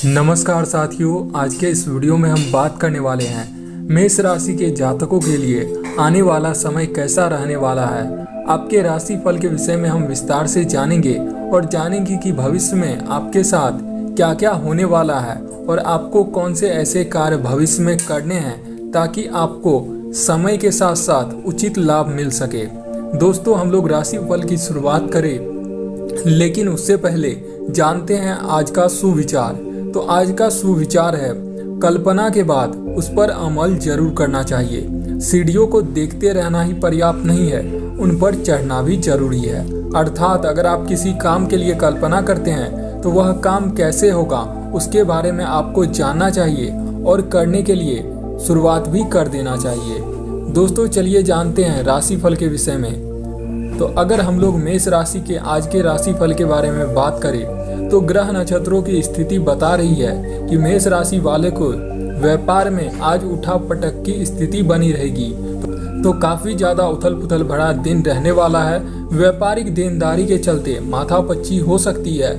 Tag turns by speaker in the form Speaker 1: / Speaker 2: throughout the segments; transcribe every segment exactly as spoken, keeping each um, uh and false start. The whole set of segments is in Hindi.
Speaker 1: नमस्कार साथियों, आज के इस वीडियो में हम बात करने वाले हैं मेष राशि के जातकों के लिए आने वाला समय कैसा रहने वाला है। आपके राशि फल के विषय में हम विस्तार से जानेंगे और जानेंगे कि भविष्य में आपके साथ क्या क्या होने वाला है और आपको कौन से ऐसे कार्य भविष्य में करने हैं ताकि आपको समय के साथ साथ उचित लाभ मिल सके। दोस्तों, हम लोग राशि फल की शुरुआत करें, लेकिन उससे पहले जानते हैं आज का सुविचार। तो आज का सुविचार है, कल्पना के बाद उस पर अमल जरूर करना चाहिए। सीढ़ियों को देखते रहना ही पर्याप्त नहीं है, उन पर चढ़ना भी जरूरी है। अर्थात अगर आप किसी काम के लिए कल्पना करते हैं तो वह काम कैसे होगा उसके बारे में आपको जानना चाहिए और करने के लिए शुरुआत भी कर देना चाहिए। दोस्तों, चलिए जानते हैं राशि फल के विषय में। तो अगर हम लोग मेष राशि के आज के राशि फल के बारे में बात करें तो ग्रह नक्षत्रों की स्थिति बता रही है कि मेष राशि वाले को व्यापार में आज उठा पटक की स्थिति बनी रहेगी। तो काफी ज्यादा उथल पुथल भरा दिन रहने वाला है। व्यापारिक देनदारी के चलते माथापच्ची हो सकती है।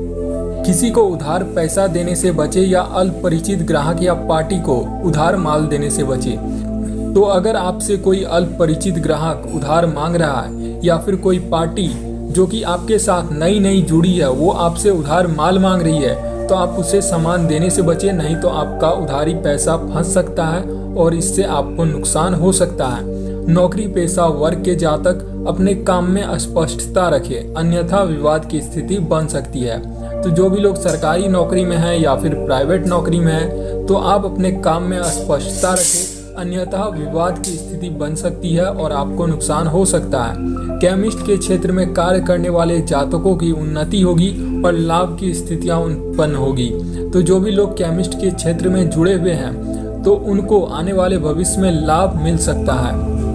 Speaker 1: किसी को उधार पैसा देने से बचे या अल्प परिचित ग्राहक या पार्टी को उधार माल देने से बचे। तो अगर आपसे कोई अल्प परिचित ग्राहक उधार मांग रहा है या फिर कोई पार्टी जो कि आपके साथ नई नई जुड़ी है वो आपसे उधार माल मांग रही है, तो आप उसे सामान देने से बचे, नहीं तो आपका उधारी पैसा फंस सकता है और इससे आपको नुकसान हो सकता है। नौकरी पेशा वर्ग के जातक अपने काम में स्पष्टता रखें, अन्यथा विवाद की स्थिति बन सकती है। तो जो भी लोग सरकारी नौकरी में हैं या फिर प्राइवेट नौकरी में हैं, तो आप अपने काम में स्पष्टता रखें, अन्यथा विवाद की स्थिति बन सकती है और आपको नुकसान हो सकता है। केमिस्ट के क्षेत्र में कार्य करने वाले जातकों की उन्नति होगी और लाभ की स्थितियां उत्पन्न होगी। तो जो भी लोग केमिस्ट के क्षेत्र में जुड़े हुए हैं तो उनको आने वाले भविष्य में लाभ मिल सकता है।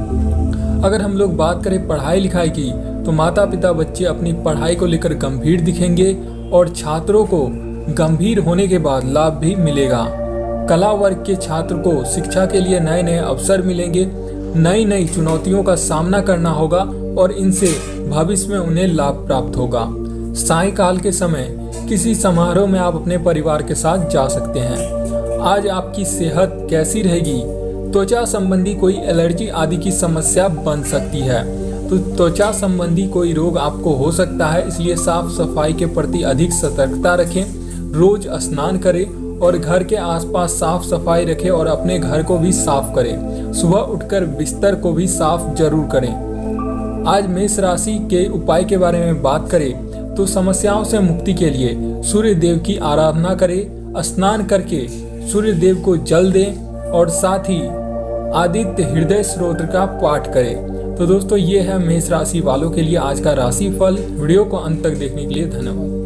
Speaker 1: अगर हम लोग बात करें पढ़ाई लिखाई की, तो माता पिता बच्चे अपनी पढ़ाई को लेकर गंभीर दिखेंगे और छात्रों को गंभीर होने के बाद लाभ भी मिलेगा। कला वर्ग के छात्र को शिक्षा के लिए नए नए अवसर मिलेंगे, नई नई चुनौतियों का सामना करना होगा और इनसे भविष्य में उन्हें लाभ प्राप्त होगा। सायंकाल के समय किसी समारोह में आप अपने परिवार के साथ जा सकते हैं। आज आपकी सेहत कैसी रहेगी? त्वचा संबंधी कोई एलर्जी आदि की समस्या बन सकती है, तो त्वचा संबंधी कोई रोग आपको हो सकता है, इसलिए साफ सफाई के प्रति अधिक सतर्कता रखें। रोज स्नान करें और घर के आसपास साफ सफाई रखें और अपने घर को भी साफ करें। सुबह उठकर बिस्तर को भी साफ जरूर करें। आज मेष राशि के उपाय के बारे में बात करें तो समस्याओं से मुक्ति के लिए सूर्य देव की आराधना करें, स्नान करके सूर्य देव को जल दें और साथ ही आदित्य हृदय स्तोत्र का पाठ करें। तो दोस्तों, ये है मेष राशि वालों के लिए आज का राशि फल। वीडियो को अंत तक देखने के लिए धन्यवाद।